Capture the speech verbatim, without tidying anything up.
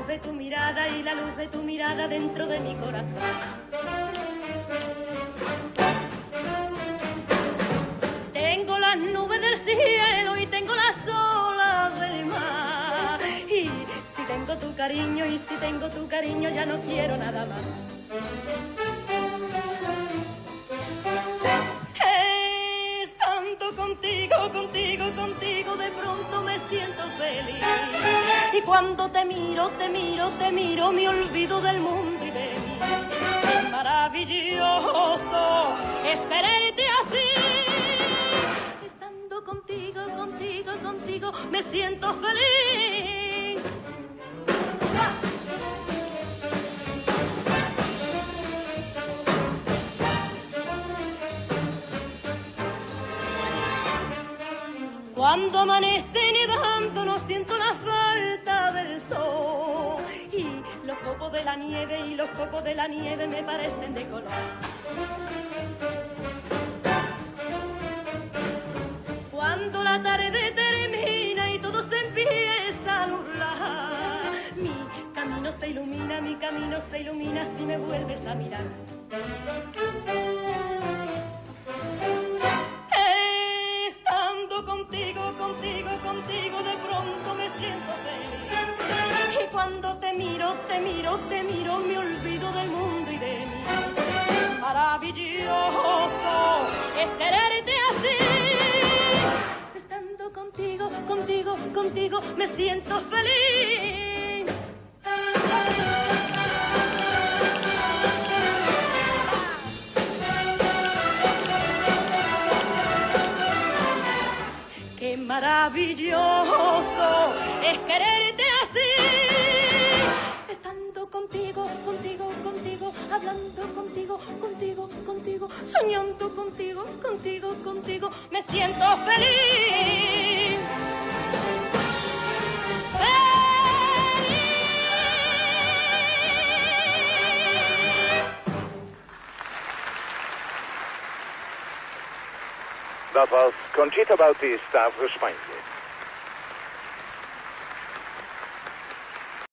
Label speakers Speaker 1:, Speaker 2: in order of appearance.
Speaker 1: luz de tu mirada y la luz de tu mirada dentro de mi corazón. Tengo las nubes del cielo y tengo las olas del mar. Y si tengo tu cariño y si tengo tu cariño ya no quiero nada más. Estando contigo, contigo, contigo, de pronto me siento feliz. Y cuando te miro, te miro, te miro, me olvido del mundo y de mí. Qué maravilloso es quererte así. Estando contigo, contigo, contigo, me siento feliz. Cuando amanece nevando no siento la falta del sol. Y los copos de la nieve y los copos de la nieve me parecen de color. Cuando la tarde termina y todo se empieza a nublar, mi camino se ilumina, mi camino se ilumina si me vuelves a mirar. Estando contigo, contigo, contigo, de pronto me siento feliz. Y cuando te miro, te miro, te miro, me olvido del mundo y de mí. Maravilloso es quererte así. Estando contigo, contigo, contigo, me siento feliz. Qué maravilloso es quererte así. Estando contigo, contigo, contigo, hablando contigo, contigo, contigo, soñando contigo, contigo, contigo, me siento feliz.
Speaker 2: Dat was Conchita Bautista voor Spanje.